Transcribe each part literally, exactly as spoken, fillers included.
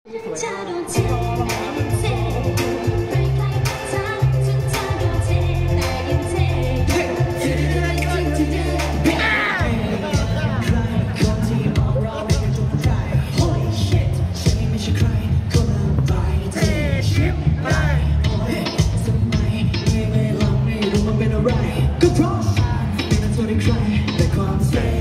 จะโดนเทเทใครใครก็ทักถึงจะโดนเทแต่ยังเทเทเทเทเทเทใครคนที่มองเราไม่ได้จงใจ Holy shit ฉันไม่ใช่ใครคนละใบเทชิปไปทำไมไม่ไม่ลองไม่รู้มันเป็นอะไรก็เพราะฉันไม่เป็นตัวที่ใครแต่ความเท่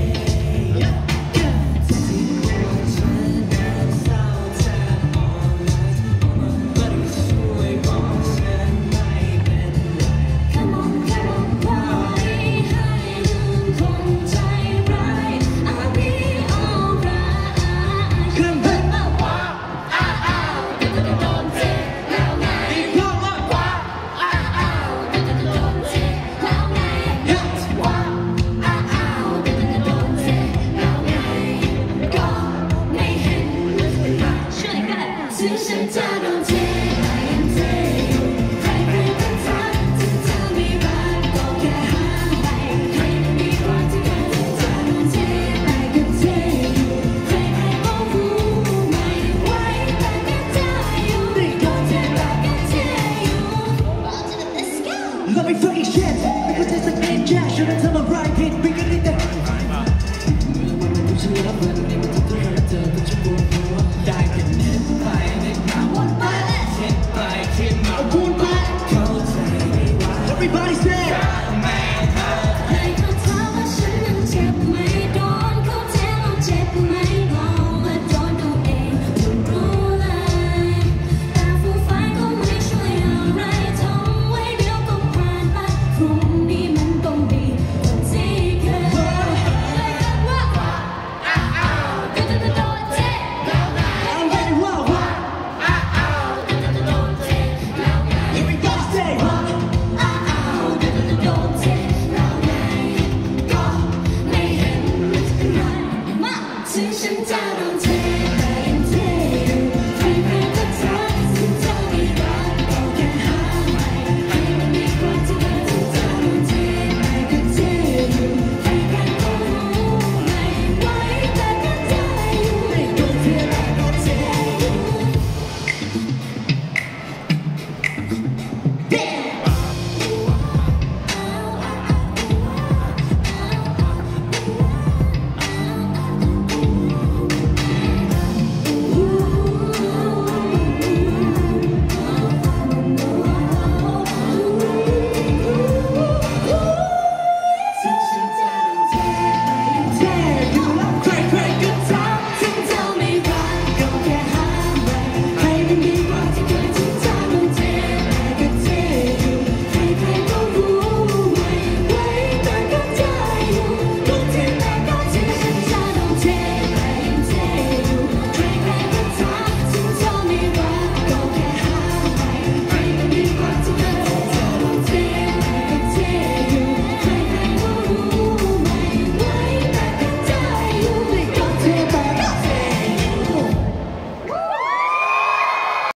ถึงฉันจะโดนเท